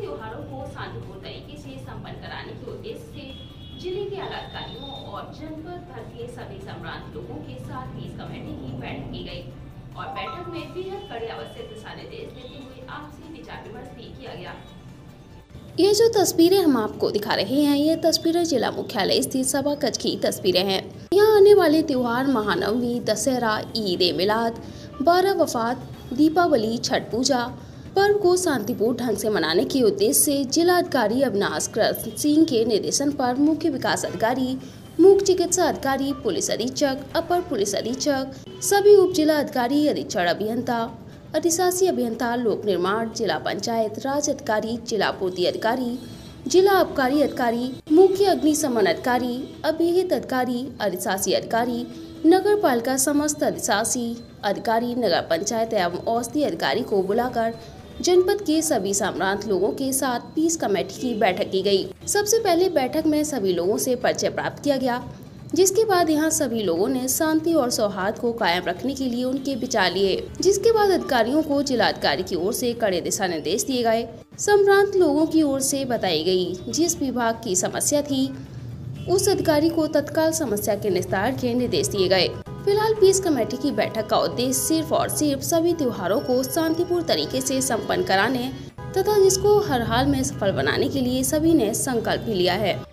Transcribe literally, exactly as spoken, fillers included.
त्योहारों को शांतिपूर्ण तरीके से संपन्न कराने के उद्देश्य से जिले के आला अधिकारियों और जनपद भर के सभी संभ्रांत लोगों के साथ पीस कमेटी की बैठक की गई और बैठक में बेहद कड़े आवश्यक दिशा निर्देश देते हुए आपसी विचार विमर्श भी किया गया। ये जो तस्वीरें हम आपको दिखा रहे हैं, ये तस्वीरें जिला मुख्यालय स्थित सभा कक्ष की तस्वीरें हैं। यहाँ आने वाले त्योहार महानवमी, दशहरा, ईद ए मिलाद, बारह वफात, दीपावली, छठ पूजा पर्व को शांतिपूर्ण ढंग से मनाने के उद्देश्य से जिला अधिकारी अविनाश कृष्ण सिंह के निर्देशन पर मुख्य विकास अधिकारी, मुख्य चिकित्सा अधिकारी, पुलिस अधीक्षक, अपर पुलिस अधीक्षक, सभी उप जिला अधिकारी, अधीक्षण अभियंता, अधिशासी अभियंता, लोक निर्माण, जिला पंचायत राज अधिकारी, जिला पूर्ति अधिकारी, जिला आबकारी अधिकारी, मुख्य अग्निशमन अधिकारी, अभिहित अधिकारी, अधिशासी अधिकारी, नगर पालिका समस्त अधिशासी अधिकारी, नगर पंचायत एवं औषधि अधिकारी को बुलाकर जनपद के सभी सम्भ्रांत लोगों के साथ पीस कमेटी की बैठक की गई। सबसे पहले बैठक में सभी लोगों से परिचय प्राप्त किया गया, जिसके बाद यहां सभी लोगों ने शांति और सौहार्द को कायम रखने के लिए उनके विचार लिए, जिसके बाद अधिकारियों को जिलाधिकारी की ओर से कड़े दिशा निर्देश दिए गए। सम्भ्रांत लोगों की ओर से बताई गई जिस विभाग की समस्या थी उस अधिकारी को तत्काल समस्या के निस्तारण के निर्देश दिए गए। फिलहाल पीस कमेटी की बैठक का उद्देश्य सिर्फ और सिर्फ सभी त्योहारों को शांतिपूर्ण तरीके से संपन्न कराने तथा जिसको हर हाल में सफल बनाने के लिए सभी ने संकल्प भी लिया है।